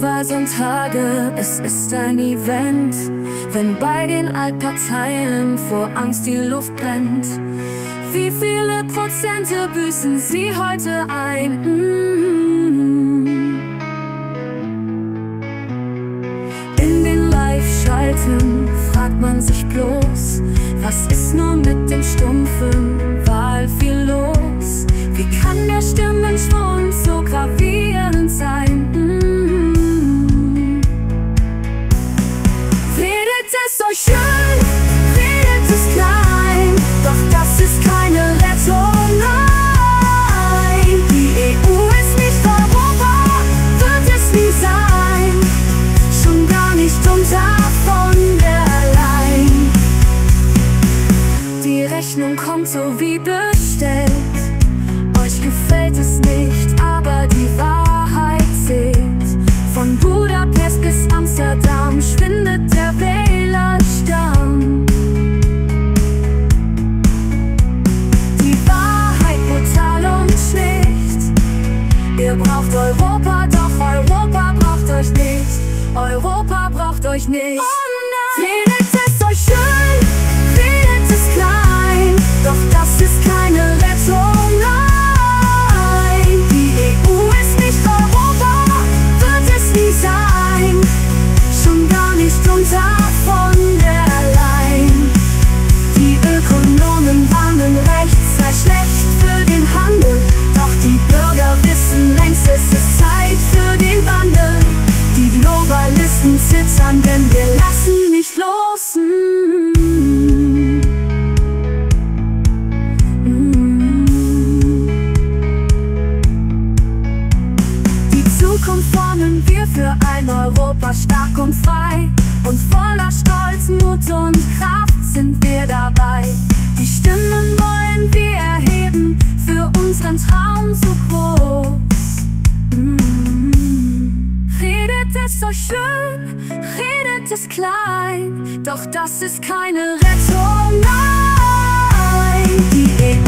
Wahlsonntage, es ist ein Event, wenn bei den Altparteien vor Angst die Luft brennt. Wie viele Prozente büßen sie heute ein? In den Live-Schalten fragt man sich bloß, was ist nur mit dem stumpfen Wahlvieh los? Wie kann der Stimmenschwund so gravierend sein? Redet es euch schön, redet es klein, doch das ist keine Rettung, nein. Die EU ist nicht Europa, wird es nie sein, schon gar nicht unter von der Leyen. Die Rechnung kommt so wie bestellt, euch gefällt es nicht, aber die Wahrheit zählt. Von Budapest bis Amsterdam schwindet der Wählerstamm. Die Wahrheit brutal und schlicht. Ihr braucht Europa, doch Europa braucht euch nicht. Europa braucht euch nicht. Oh nein. Redet es euch schön, redet es klein, doch das ist keine Rettung, nein. Die EU ist nicht Europa, wird es nie sein, schon gar nicht unter von der Leyen. Die Ökonomen warnen, rechts sei schlecht für den Handel, doch die Bürger wissen längst, es ist Zeit für den Wandel. Die Globalisten zittern, denn wir lassen nicht los. Die Zukunft formen wir für ein Europa stark und frei, und voller Stolz, Mut und Kraft sind wir dabei. Die Stimmen wollen wir erheben, für unseren Traum so groß. Redet es euch schön, redet es klein, doch das ist keine Rettung, nein. Die